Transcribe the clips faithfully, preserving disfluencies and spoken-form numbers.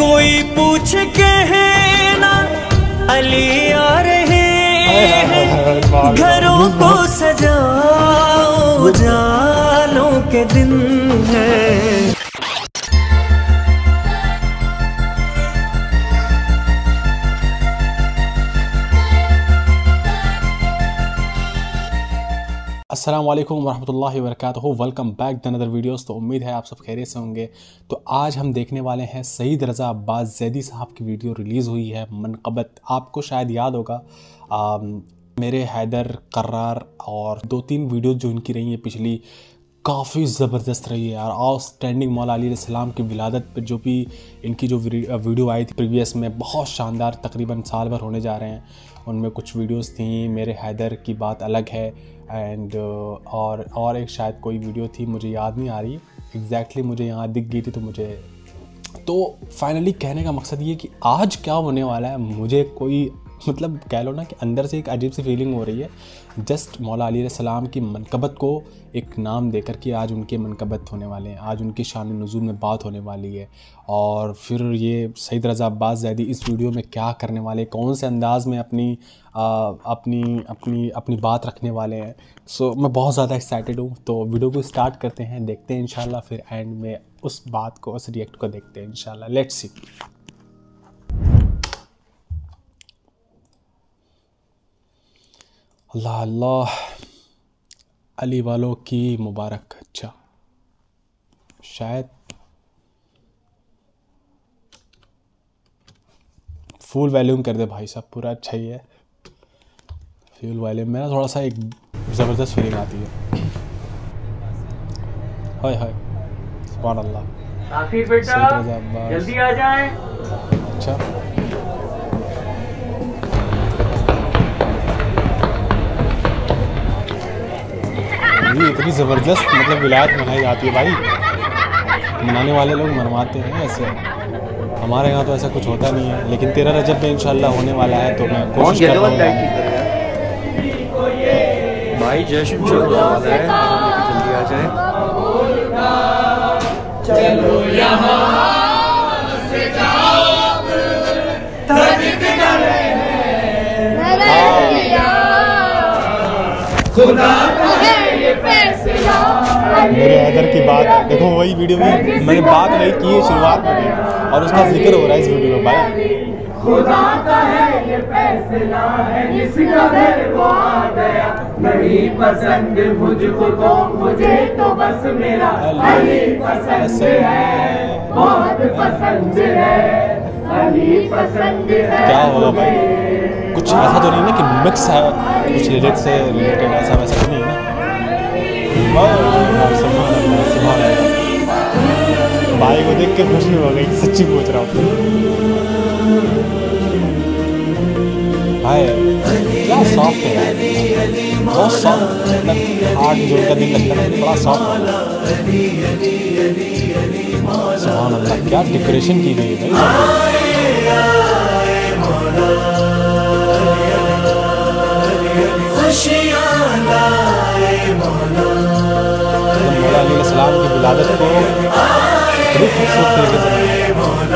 कोई पूछ के है ना अली आ रहे हैं, घरों को सजाओ उजालों के दिन है। अस्सलाम वालेकुम वरहमतुल्लाहि वबरकातुहू। Welcome back to another videos. तो उम्मीद है आप सब खैरियत से होंगे। तो आज हम देखने वाले हैं सईद रज़ा अब्बास ज़ैदी साहब की वीडियो रिलीज़ हुई है मनक़बत। आपको शायद याद होगा आ, मेरे हैदर कर्रार और दो तीन वीडियो जो इनकी रही हैं पिछली, काफ़ी ज़बरदस्त रही है यार। आउटस्टैंडिंग मौला अली अलैहिस्सलाम की विलादत पर जो भी इनकी जो वीडियो आई थी प्रीवियस में, बहुत शानदार, तकरीबन साल भर होने जा रहे हैं। उनमें कुछ वीडियोस थी, मेरे हैदर की बात अलग है एंड और और एक शायद कोई वीडियो थी, मुझे याद नहीं आ रही एग्जैक्टली, मुझे यहाँ दिख गई थी तो मुझे। तो फाइनली कहने का मकसद ये कि आज क्या होने वाला है, मुझे कोई मतलब कह लो ना कि अंदर से एक अजीब सी फीलिंग हो रही है। जस्ट मौला अली अलैहिस्सलाम की मनक़बत को एक नाम देकर कि आज उनके मनक़बत होने वाले हैं, आज उनकी शान नुज़ूल में बात होने वाली है। और फिर ये सईद रज़ा अब्बास ज़ैदी इस वीडियो में क्या करने वाले, कौन से अंदाज़ में अपनी आ, अपनी अपनी अपनी बात रखने वाले हैं। सो so, मैं बहुत ज़्यादा एक्साइटेड हूँ। तो वीडियो को स्टार्ट करते हैं, देखते हैं इंशाल्लाह, फिर एंड में उस बात को, उस रिएक्ट को देखते हैं इंशाल्लाह। Let's see. अल्लाह अल्लाह, अली वालों की मुबारक। अच्छा, शायद फुल वॉल्यूम कर दे भाई साहब, पूरा अच्छा ही है। फुल वॉल्यूम में ना थोड़ा सा एक ज़बरदस्त फीलिंग आती है। हाय हाय, सुभान अल्लाह। आखिर बेटा जल्दी आ जाएं। अच्छा, ये इतनी ज़बरदस्त मतलब विलायत मनाई जाती है भाई। मनाने वाले लोग मनवाते हैं ऐसे, हमारे यहाँ तो ऐसा कुछ होता नहीं है। लेकिन तेरह रजब में इंशाल्लाह होने वाला है, तो मैं कोशिश कर रहा हूँ भाई। जश्न शुरू होने वाला है, जल्दी आ जाए। चलो यहाँ से जाओ, खुदा का है ये फैसला। मेरे हैदर की बात है, देखो वही वीडियो में मैंने बात वही की है शुरुआत में भी, और उसका जिक्र हो रहा है इस वीडियो में भाई। खुदा का है ये फैसला है, जिसका घर वो आ गया। नहीं पसंद मुझको तो मुझे तो बस मेरा अली पसंद है, बहुत पसंद है, अली पसंद है। क्या होगा भाई, कुछ ऐसा तो नहीं ना कि मिक्स है कुछ लिरिक्स से रिलेटेड, ऐसा वैसा तो नहीं है ना। भाई को देख के खुशी हो गई, सच्ची पूछ रहा हूँ भाई। क्या सॉफ्ट है यार, बहुत सॉफ्ट, मतलब हार्ट जो का दिल लगता है, बड़ा सॉफ्ट है। सुभान अल्लाह, क्या डेकोरेशन की गई है भाई। मौला अली अलैहिस्सलाम की विलादत को बड़ी खूबसूरत तरीके से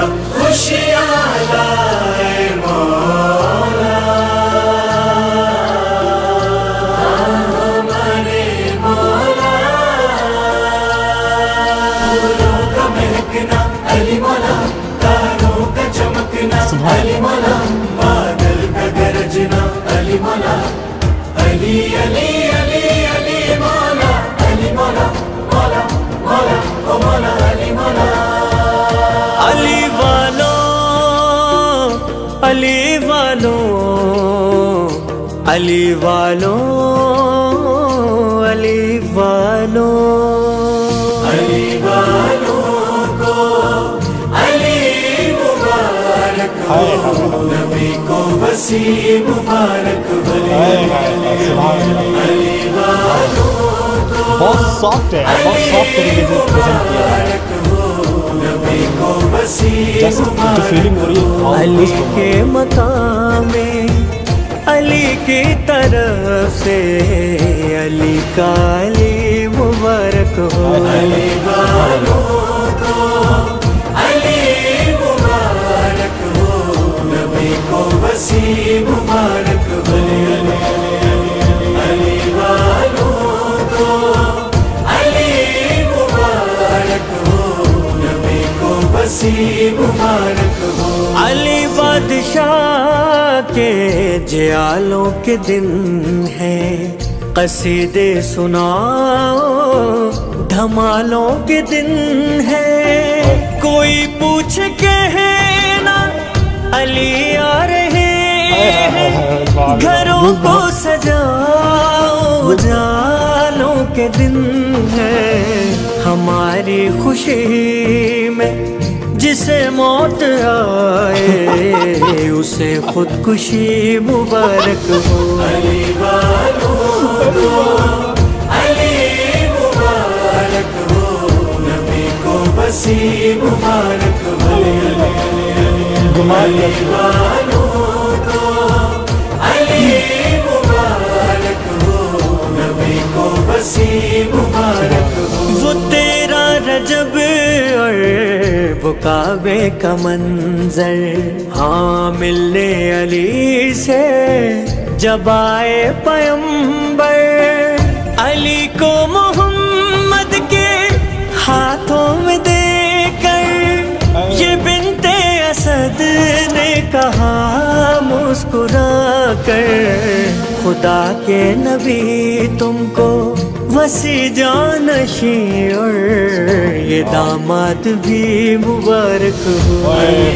अली अली अली अली मौला, अली मौला, मौला मौला ओ मौला, अली मौला। अली वालों, अली वालों, अली वालों, अली वालों, अली वालों को अली मुबारक हो, नबी को वसी मुबारक हो। बहुत सॉफ्ट है, बहुत सॉफ्ट तरीके से प्रेजेंट किया है। जस्ट जो फीलिंग हो रही है अली के मकाम में, अली की तरफ से, अली का अली मुबारक हो। अली वालों को अली मुबारक मुबारक हो। अली बादशाह के जियालों के दिन है, कसीदे सुनाओ धमालों के दिन है। कोई पूछ के है ना अली आ रहे हैं, घरों को सजाओ उजालों के दिन है। हमारी खुशी में जिसे मौत आए, उसे खुदकुशी मुबारक हो। अली वालों को अली मुबारक हो, नबी को वसी मुबारक हो। अली वालों को अली मुबारक हो, नबी को वसी मुबारक हो। वो तेरा रजब और वो काबे का मंजर, हाँ मिलने अली से जब आए पैगंबर। अली को मोहम्मद के हाथों में देकर ये बिन्ते असद ने कहा मुस्कुरा कर, खुदा के नबी तुमको वसी जानशी और ये दामाद भी मुबारक हो। अली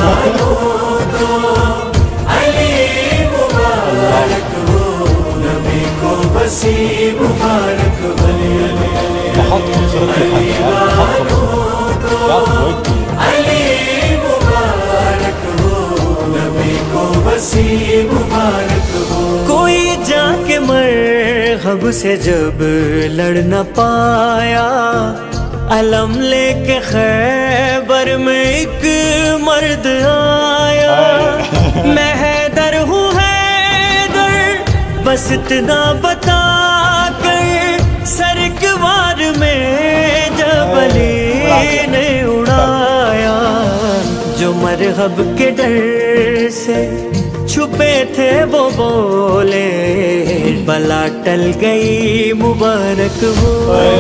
मुबारक हो, नबी को वसी मुबारक हो। बहुत खूबसूरत लिखा है, बहुत खूबसूरत, क्या पोएट है। अली मुबारक हो, नबी को वसी मुबारक हो। कोई जाके मरहब से जब लड़ न पाया, अलम लेके खैबर में एक मर्द आया। मैं हैदर हूँ हैदर, बस इतना बता कर सरकवार में जब अली ने उड़ाया। जो मरहब के डर से छुपे थे वो बोले, बला टल गई मुबारक हो।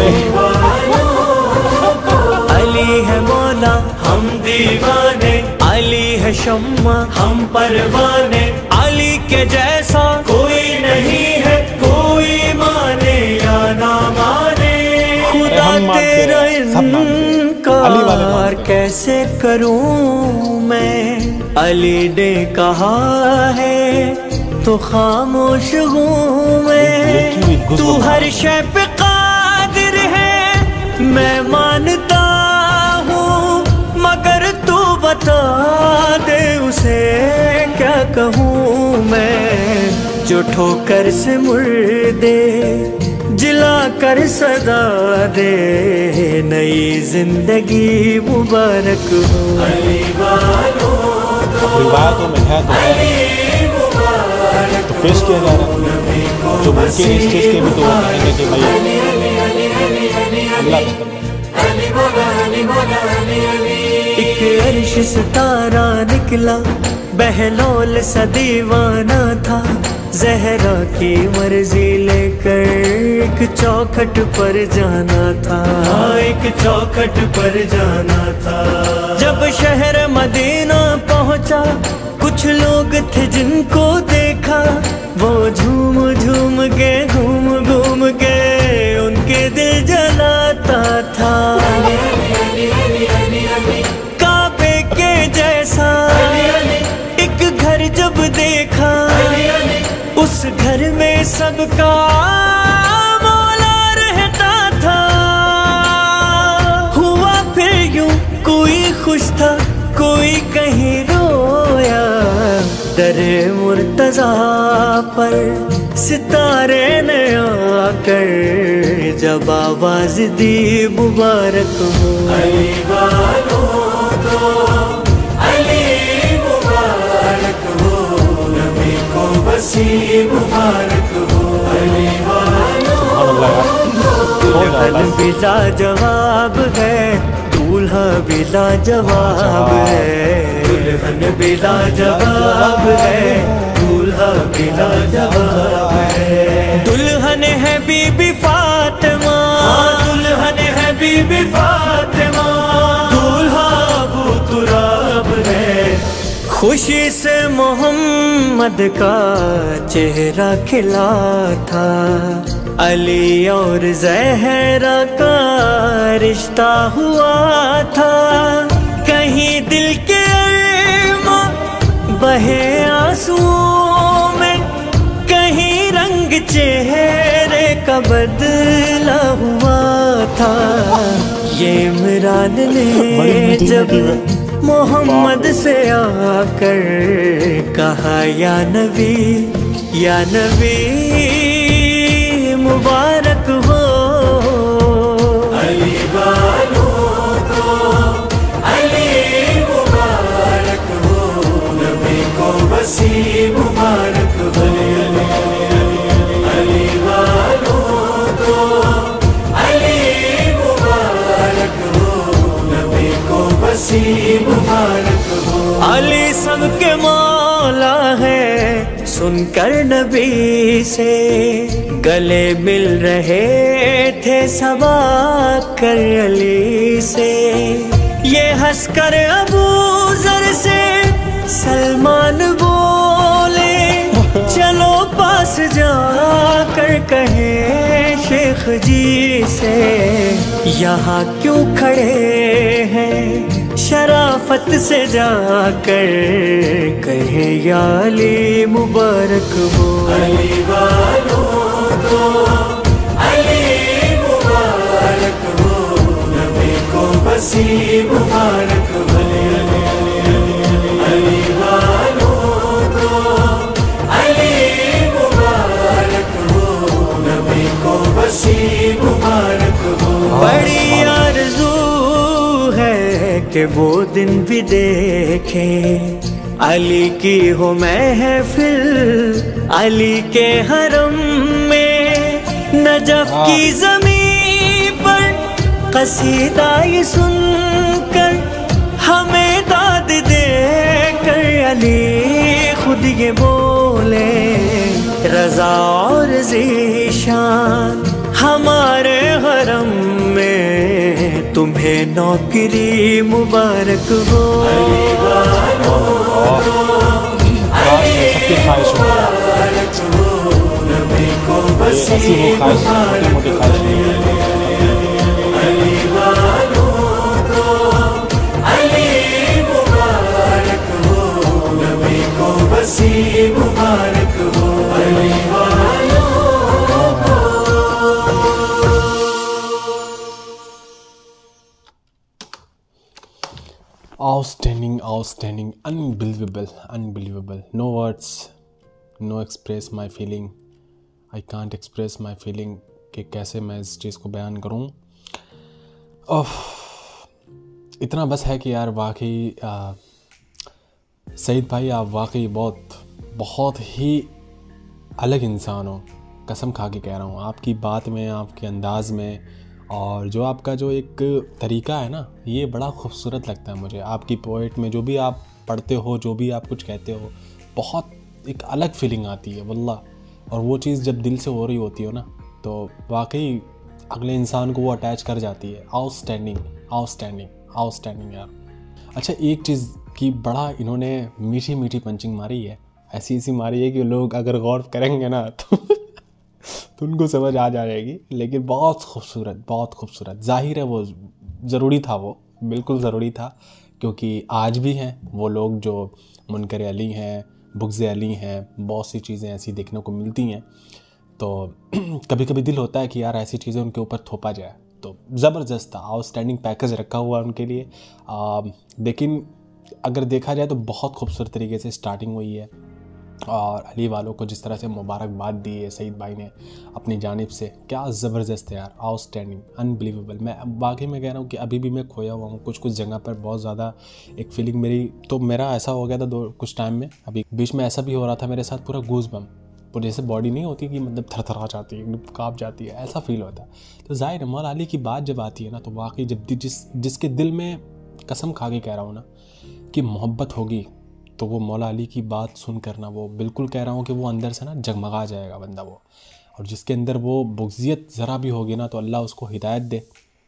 अली है मौला हम दीवाने, अली है शम्मा हम परवाने। अली के जैसा कोई नहीं है, कोई माने या ना माने। खुदा तेरा इनकार कैसे करूं मैं, अली ने कहा है तो खामोश हूँ मैं। तू हर शय पे कादिर है मैं मानता हूँ, मगर तू बता दे उसे क्या कहूँ मैं। जो ठोकर से मुर्दे जिला कर सदा दे, नई जिंदगी मुबारक हो। अली वालों रिवायतों में है तो है, तो पेश किया जा रहा है। जो मुमकिन इस चीज़ के भी तो कहेंगे कि भाई अल्लाह एक अर्श सितारा निकला, बहलोल सा दीवाना था। ज़हरा की मर्जी लेकर एक चौखट पर जाना था, एक चौखट पर जाना था। जब शहर मदीना पहुंचा, कुछ लोग थे जिनको देखा, वो झूम झूम के घूम घूम के उनके दिल जलाता था। काबे के जैसा एक घर जब देखा, उस घर में सबका मौला रहता था। हुआ फिर यूं कोई खुश था, कोई कहीं रोया। दरे मुर्तजा पर सितारे ने आकर जब आवाज दी मुबारक हो। अली वालों को अली मुबारक हो, नबी को वसी मुबारक हो। अली वालों दुल्हन भी लाजवाब है, दूल्हा भी लाजवाब है। दुल्हन भी लाजवाब है, दूल्हा भी लाजवाब है। दुल्हन है बीबी फातिमा, दुल्हन है बीबी फातिमा। दूल्हा अबू तुराब खुशी से मोहम्मद का चेहरा खिला था, अली और ज़हरा का रिश्ता हुआ था। कहीं दिल के अरमा बहे आंसुओं में, कहीं रंग चेहरे का बदला हुआ था। ये इमरान ने जब मोहम्मद से आकर कहा, या नबी या नबी मुबारक हो। अली वालों को अली मुबारक हो, नबी को वसी मुबारक हो। अली वालों को अली मुबारक हो, नबी को वसी मुबारक हो। अली सबके मौला है, सुनकर नबी से गले मिल रहे थे सबा कर अली से। ये हंसकर अबू जर से सलमान बोले, चलो पास जाकर कहे शेख जी से, यहाँ क्यों खड़े हैं, शराफत से जाकर कहे या अली मुबारक हो। अली वालों को अली मुबारक हो, नबी को वसी मुबारक हो। अली वालों को अली मुबारक हो, नबी को वसी मुबारक हो। बड़ी आरज़ू है कि वो दिन भी देखे, अली की हो महफिल अली के हरम में। नजफ की ज़मीं पर कसीदा ये सुनकर हमें दाद दे कर अली खुद ये बोले, रज़ा और ज़ीशान हमारे हरम में, तुम्हें नौकरी मुबारक हो। अली वालों को अली मुबारक हो, नबी को वसी मुबारक हो। अली वालों को अली मुबारक हो, नबी को वसी मुबारक हो। अली वालों को outstanding outstanding unbelievable unbelievable no words, no express my feeling, I can't express my feeling कि कैसे मैं इस चीज़ को बयान करूं। ओह, इतना बस है कि यार वाकई सईद भाई आप वाकई बहुत बहुत ही अलग इंसान हो, कसम खा के कह रहा हूँ। आपकी बात में, आपके अंदाज़ में, और जो आपका जो एक तरीका है ना, ये बड़ा खूबसूरत लगता है मुझे। आपकी पोएट में जो भी आप पढ़ते हो, जो भी आप कुछ कहते हो, बहुत एक अलग फीलिंग आती है वल्लाह। और वो चीज़ जब दिल से हो रही होती हो ना, तो वाकई अगले इंसान को वो अटैच कर जाती है। आउटस्टैंडिंग आउटस्टैंडिंग आउटस्टैंडिंग यार। अच्छा, एक चीज़ की बड़ा इन्होंने मीठी मीठी पंचिंग मारी है, ऐसी ऐसी मारी है कि लोग अगर गौर करेंगे ना तो तो उनको समझ आ जाएगी। लेकिन बहुत खूबसूरत, बहुत खूबसूरत। जाहिर है वो ज़रूरी था, वो बिल्कुल ज़रूरी था, क्योंकि आज भी हैं वो लोग जो मुनकर अली हैं, बुग़्ज़ अली हैं, बहुत सी चीज़ें ऐसी देखने को मिलती हैं। तो कभी कभी दिल होता है कि यार ऐसी चीज़ें उनके ऊपर थोपा जाए। तो ज़बरदस्त था, आउटस्टैंडिंग पैकेज रखा हुआ उनके लिए। आ, लेकिन अगर देखा जाए तो बहुत खूबसूरत तरीके से स्टार्टिंग हुई है। और अली वालों को जिस तरह से मुबारकबाद दी है सईद भाई ने अपनी जानिब से, क्या ज़बरदस्त है यार, आउटस्टैंडिंग, अनबिलीवेबल। मैं वाकई में कह रहा हूँ कि अभी भी मैं खोया हुआ हूँ कुछ कुछ जगह पर। बहुत ज़्यादा एक फीलिंग मेरी, तो मेरा ऐसा हो गया था दो कुछ टाइम में, अभी बीच में ऐसा भी हो रहा था मेरे साथ, पूरा गूज़ बम, पूरी जैसे बॉडी नहीं होती कि मतलब थरथरा जाती है, काँप जाती है, ऐसा फील होता है। तो ज़ाहिर है मौला अली की बात जब आती है ना, तो वाकई जब जिस जिसके दिल में, कसम खा के कह रहा हूँ ना, कि मोहब्बत होगी, तो वो मौला अली की बात सुन कर ना, वो बिल्कुल कह रहा हूँ कि वो अंदर से ना जगमगा जाएगा बंदा वो। और जिसके अंदर वो बुग़्ज़ियत ज़रा भी होगी ना, तो अल्लाह उसको हिदायत दे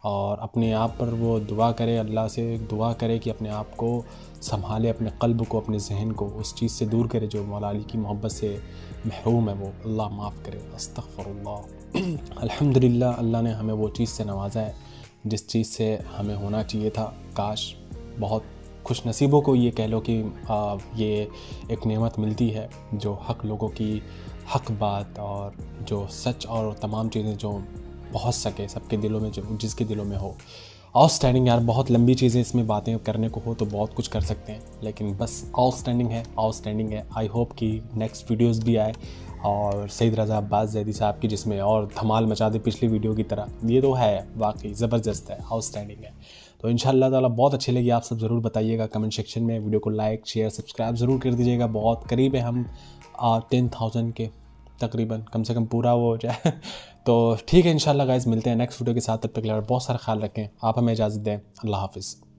और अपने आप पर वो दुआ करे, अल्लाह से दुआ करे कि अपने आप को संभाले, अपने क़ल्ब को, अपने जहन को उस चीज़ से दूर करे जो मौला अली की मोहब्बत से महरूम है, वो अल्लाह माफ़ करे। अस्तग़फ़िरुल्लाह। अल्हम्दुलिल्लाह, अल्लाह ने हमें वो चीज़ से नवाजा है जिस चीज़ से हमें होना चाहिए था। काश बहुत खुश नसीबों को ये कह लो कि आ, ये एक नेमत मिलती है जो हक़ लोगों की हक़ बात और जो सच और तमाम चीज़ें जो पहुँच सके सबके दिलों में, जो जिसके दिलों में हो। आउटस्टैंडिंग यार, बहुत लंबी चीज़ें इसमें बातें करने को हो तो बहुत कुछ कर सकते हैं, लेकिन बस आउटस्टैंडिंग है, आउटस्टैंडिंग है। आई होप कि नेक्स्ट वीडियोस भी आए और सईद रज़ा अब्बास ज़ैदी साहब की जिसमें और धमाल मचा दे पिछली वीडियो की तरह। ये तो है, वाकई ज़बरदस्त है, आउटस्टैंडिंग है। तो इंशाअल्लाह ताला बहुत अच्छी लगी, आप सब ज़रूर बताइएगा कमेंट सेक्शन में। वीडियो को लाइक शेयर सब्सक्राइब ज़रूर कर दीजिएगा। बहुत करीब है हम टेन थाउजेंड के, तकरीबन, कम से कम पूरा वो हो जाए तो ठीक है इंशाल्लाह गाइस, मिलते हैं नेक्स्ट वीडियो के साथ। तब तक के लिए बहुत सारा ख्याल रखें, आप हमें इजाज़त दें। अल्लाह हाफ़िज़।